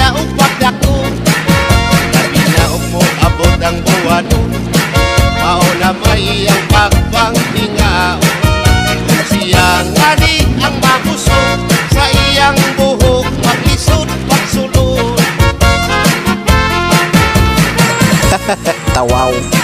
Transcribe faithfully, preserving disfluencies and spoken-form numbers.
naog pagdako. Labi naog mo abot ang buwan, mao na may ang pagpanghinga. Siyang ngani ang mabusog, sa iyang buhok maglisod pagsulod. Tawaw.